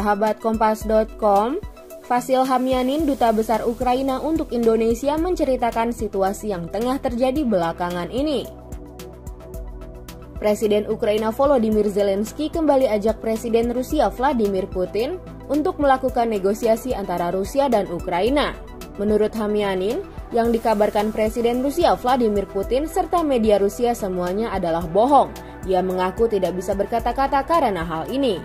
Sahabat Kompas.com, Vasil Hamyanin, Duta Besar Ukraina untuk Indonesia, menceritakan situasi yang tengah terjadi belakangan ini. Presiden Ukraina Volodymyr Zelensky kembali ajak Presiden Rusia Vladimir Putin untuk melakukan negosiasi antara Rusia dan Ukraina. Menurut Hamyanin, yang dikabarkan Presiden Rusia Vladimir Putin serta media Rusia semuanya adalah bohong. Dia mengaku tidak bisa berkata-kata karena hal ini.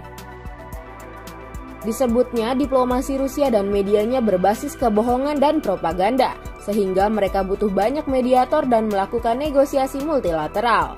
Disebutnya diplomasi Rusia dan medianya berbasis kebohongan dan propaganda, sehingga mereka butuh banyak mediator dan melakukan negosiasi multilateral.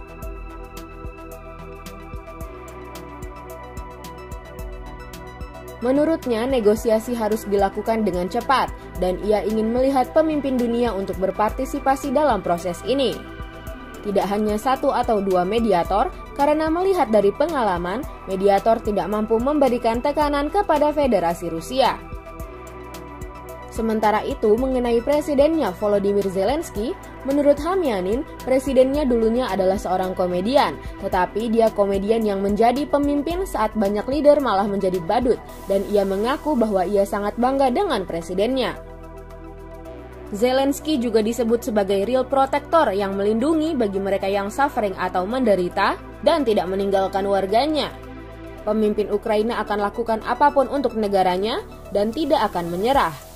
Menurutnya, negosiasi harus dilakukan dengan cepat, dan ia ingin melihat pemimpin dunia untuk berpartisipasi dalam proses ini. Tidak hanya satu atau dua mediator, karena melihat dari pengalaman, mediator tidak mampu memberikan tekanan kepada Federasi Rusia. Sementara itu, mengenai presidennya Volodymyr Zelensky, menurut Hamyanin, presidennya dulunya adalah seorang komedian, tetapi dia komedian yang menjadi pemimpin saat banyak leader malah menjadi badut, dan ia mengaku bahwa ia sangat bangga dengan presidennya. Zelensky juga disebut sebagai real protector yang melindungi bagi mereka yang suffering atau menderita dan tidak meninggalkan warganya. Pemimpin Ukraina akan lakukan apapun untuk negaranya dan tidak akan menyerah.